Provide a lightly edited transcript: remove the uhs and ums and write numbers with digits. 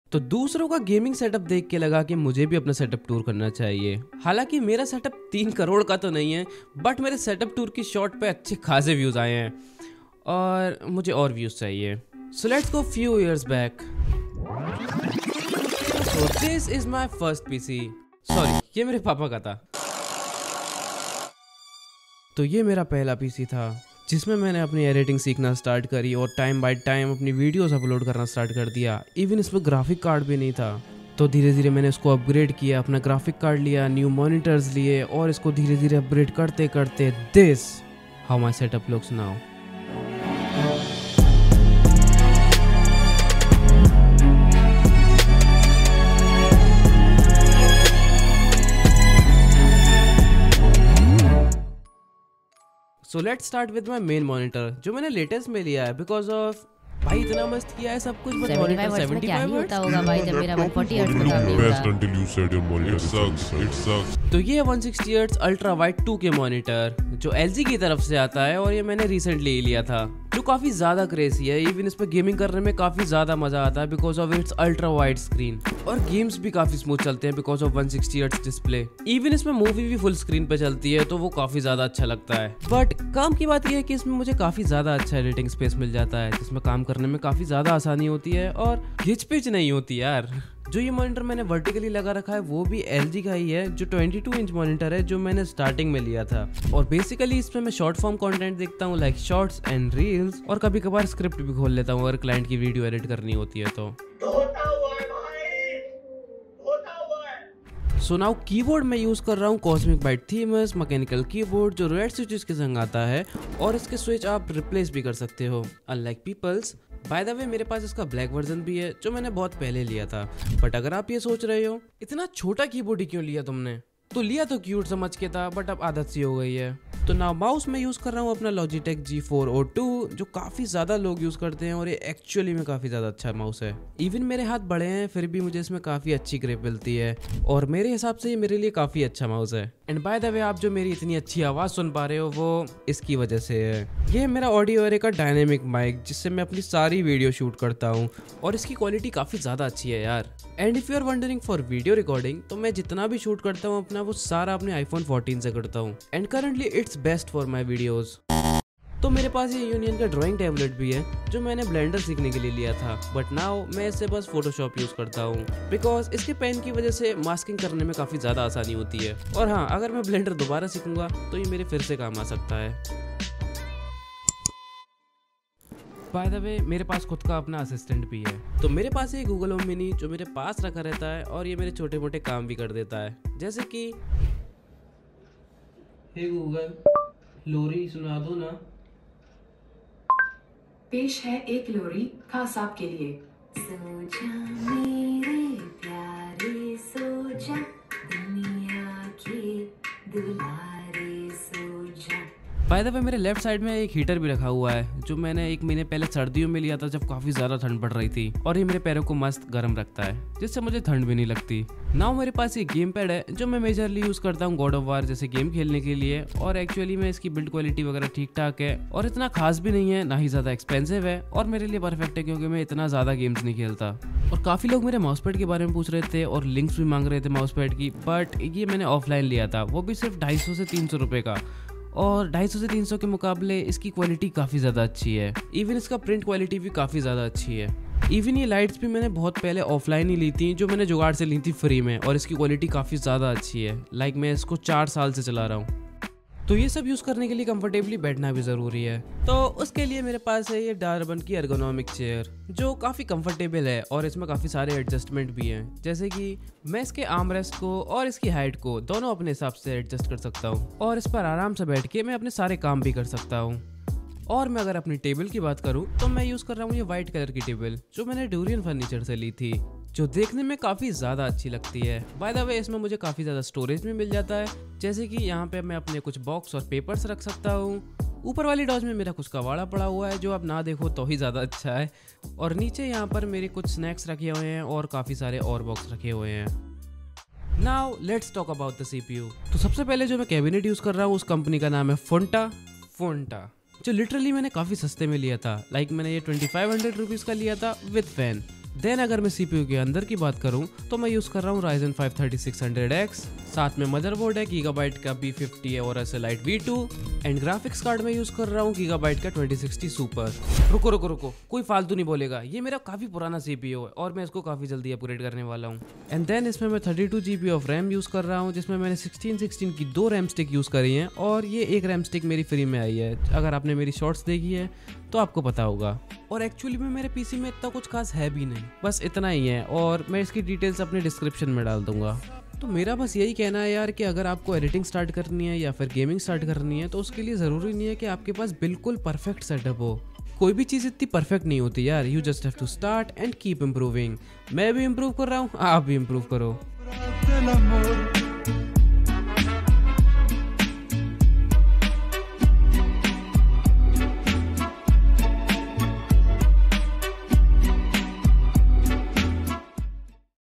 तो दूसरों का गेमिंग सेटअप देख के लगा कि मुझे भी अपना सेटअप टूर करना चाहिए। हालांकि मेरा सेटअप 3 करोड़ का तो नहीं है, बट मेरे सेटअप टूर की शॉट पे अच्छे खासे व्यूज आए हैं और मुझे और व्यूज चाहिए। So let's go few years back. So this is my first PC. Sorry, ये मेरे पापा का था। तो ये मेरा पहला पीसी था जिसमें मैंने अपनी एडिटिंग सीखना स्टार्ट करी और टाइम बाय टाइम अपनी वीडियोस अपलोड करना स्टार्ट कर दिया। इवन इसमें ग्राफिक कार्ड भी नहीं था। तो धीरे धीरे मैंने इसको अपग्रेड किया, अपना ग्राफिक कार्ड लिया, न्यू मॉनिटर्स लिए और इसको धीरे धीरे अपग्रेड करते करते this how my setup looks now. So let's start with my main monitor जो मैंने लेटेस्ट में लिया है बिकॉज ऑफ भाई इतना मस्त किया है सब कुछ। बट मॉनिटर 75 होता होगा भाई जब मेरा 140 हर्ट्ज का नहीं होता। तो ये 160 hertz ultra wide 2K monitor जो LG की तरफ से आता है और ये मैंने रिसेंटली ही लिया था, जो काफी ज्यादा क्रेजी है। इवन इस पे गेमिंग करने में काफी ज्यादा मजा आता है because of its ultra wide screen और गेम्स भी काफी स्मूथ चलते हैं because of 160 hertz display. Even इसमें मूवी भी फुल स्क्रीन पे चलती है तो वो काफी ज्यादा अच्छा लगता है। बट काम की बात यह है कि इसमें मुझे काफी ज्यादा अच्छा एडिटिंग स्पेस मिल जाता है जिसमें काम करने में काफी ज्यादा आसानी होती है और घिच पिच नहीं होती यार। जो ये मॉनिटर मैंने वर्टिकली लगा रखा है वो भी LG का ही है जो 22 इंच मॉनिटर है जो मैंने स्टार्टिंग में लिया था। और बेसिकली इसमें मैं शॉर्ट फॉर्म कंटेंट देखता हूँ लाइक शॉर्ट्स एंड रील्स और कभी कभार स्क्रिप्ट भी खोल लेता हूँ अगर क्लाइंट की वीडियो एडिट करनी होती है तो। सो नाउ कीबोर्ड में यूज कर रहा हूँ cosmic byte themes mechanical keyboard जो रेड स्विचेस के संग आता है और इसके स्विच आप रिप्लेस भी कर सकते हो unlike peoples. By the way मेरे पास इसका ब्लैक वर्जन भी है जो मैंने बहुत पहले लिया था। बट अगर आप ये सोच रहे हो इतना छोटा कीबोर्ड ही क्यों लिया तुमने, तो लिया तो क्यूट समझ के था बट अब आदत सी हो गई है। तो नाउ माउस में यूज कर रहा हूँ अपना Logitech G402 जो काफी ज्यादा लोग यूज करते हैं और ये एक्चुअली में काफी ज्यादा अच्छा माउस है। इवन मेरे हाथ बड़े हैं फिर भी मुझे इसमें काफी अच्छी ग्रिप मिलती है और मेरे हिसाब से ये मेरे लिए काफी अच्छा माउस है। एंड बाय द वे आप जो मेरी इतनी अच्छी आवाज सुन पा रहे हो वो इसकी वजह से है। ये मेरा ऑडियो एरे का डायनेमिक माइक जिससे मैं अपनी सारी वीडियो शूट करता हूँ और इसकी क्वालिटी काफी ज्यादा अच्छी है यार। And if you are wondering for video recording तो मैं जितना भी शूट करता हूँ अपना वो सारा अपने iPhone 14 से करता हूँ and currently it's best for my videos. तो मेरे पास ये यूनियन का ड्राइंग टैबलेट भी है जो मैंने ब्लेंडर सीखने के लिए लिया था बट नाउ मैं इससे बस फोटोशॉप यूज करता हूँ बिकॉज इसके पेन की वजह से मास्किंग करने में काफी ज्यादा आसानी होती है। और हाँ, अगर मैं ब्लेंडर दोबारा सीखूंगा तो ये मेरे फिर से काम आ सकता है। बाय द वे मेरे पास खुद का अपना असिस्टेंट भी है। तो मेरे पास है गूगल होम मिनी जो मेरे पास रखा रहता है और ये मेरे छोटे मोटे काम भी कर देता है जैसे कि हे गूगल लोरी सुना दो ना। पेश है एक लोरी खास आपके लिए। सो जा मेरे प्यारे सो जा दुनिया के दुलारे सो जा। बाय द वे मेरे लेफ्ट साइड में एक हीटर भी रखा हुआ है जो मैंने 1 महीने पहले सर्दियों में लिया था जब काफी ज्यादा ठंड पड़ रही थी और ये मेरे पैरों को मस्त गर्म रखता है जिससे मुझे ठंड भी नहीं लगती। नाउ मेरे पास ये गेम पैड है जो मैं मेजरली यूज करता हूँ गॉड ऑफ वार जैसे गेम खेलने के लिए और एक्चुअली में इसकी बिल्ड क्वालिटी वगैरह ठीक ठाक है और इतना खास भी नहीं है, ना ही ज्यादा एक्सपेंसिव है और मेरे लिए परफेक्ट है क्योंकि मैं इतना ज्यादा गेम्स नहीं खेलता। और काफी लोग मेरे माउस पैड के बारे में पूछ रहे थे और लिंक्स भी मांग रहे थे माउस पैड की, बट ये मैंने ऑफलाइन लिया था वो भी सिर्फ 250 से 300 रुपए का और 250 से 300 के मुकाबले इसकी क्वालिटी काफ़ी ज़्यादा अच्छी है। इवन इसका प्रिंट क्वालिटी भी काफ़ी ज़्यादा अच्छी है। इवन ये लाइट्स भी मैंने बहुत पहले ऑफलाइन ही ली थी जो मैंने जुगाड़ से ली थी फ्री में और इसकी क्वालिटी काफ़ी ज़्यादा अच्छी है। लाइक मैं इसको 4 साल से चला रहा हूँ। तो ये सब यूज़ करने के लिए कंफर्टेबली बैठना भी ज़रूरी है तो उसके लिए मेरे पास है ये डार्बन की एर्गोनॉमिक चेयर जो काफ़ी कंफर्टेबल है और इसमें काफ़ी सारे एडजस्टमेंट भी हैं जैसे कि मैं इसके आर्म रेस्ट को और इसकी हाइट को दोनों अपने हिसाब से एडजस्ट कर सकता हूँ और इस पर आराम से बैठ के मैं अपने सारे काम भी कर सकता हूँ। और मैं अगर अपनी टेबल की बात करूँ तो मैं यूज़ कर रहा हूँ ये वाइट कलर की टेबल जो मैंने डूरियन फर्नीचर से ली थी जो देखने में काफ़ी ज़्यादा अच्छी लगती है। बाय द वे इसमें मुझे काफ़ी ज़्यादा स्टोरेज भी मिल जाता है जैसे कि यहाँ पे मैं अपने कुछ बॉक्स और पेपर्स रख सकता हूँ। ऊपर वाली डॉज में मेरा कुछ कबाड़ा पड़ा हुआ है जो आप ना देखो तो ही ज़्यादा अच्छा है और नीचे यहाँ पर मेरे कुछ स्नैक्स रखे हुए हैं और काफ़ी सारे और बॉक्स रखे हुए हैं। Now let's talk about the CPU। तो सबसे पहले जो मैं कैबिनेट यूज़ कर रहा हूँ उस कंपनी का नाम है फोंटा जो लिटरली मैंने काफ़ी सस्ते में लिया था। लाइक मैंने ये 2500 रुपीज़ का लिया था विद फैन देन अगर मैं CPU के अंदर की बात करूं तो मैं यूज कर रहा हूं Ryzen 5 3600X, साथ में मदरबोर्ड है Gigabyte का B50 और Lite V2 and graphics card में यूज कर रहा हूं Gigabyte का 2060 सुपर। रुको रुको रुको, कोई फालतू नहीं बोलेगा, ये मेरा काफी पुराना CPU है और मैं इसको काफी जल्दी अपग्रेड करने वाला हूँ। एंड देन इसमें मैं 32 GB ऑफ रैम यूज कर रहा हूँ, जिसमें मैंने 16 की 2 रैम स्टिक यूज करी है और ये एक रैम स्टिक मेरी फ्री में आई है। अगर आपने मेरी शॉर्ट्स देखी है तो आपको पता होगा। और एक्चुअली में मेरे पीसी में इतना कुछ खास है भी नहीं, बस इतना ही है और मैं इसकी डिटेल्स अपने डिस्क्रिप्शन में डाल दूंगा। तो मेरा बस यही कहना है यार कि अगर आपको एडिटिंग स्टार्ट करनी है या फिर गेमिंग स्टार्ट करनी है तो उसके लिए ज़रूरी नहीं है कि आपके पास बिल्कुल परफेक्ट सेटअप हो। कोई भी चीज़ इतनी परफेक्ट नहीं होती यार, you just have to start and keep improving. मैं भी इम्प्रूव कर रहा हूँ, आप भी इम्प्रूव करो।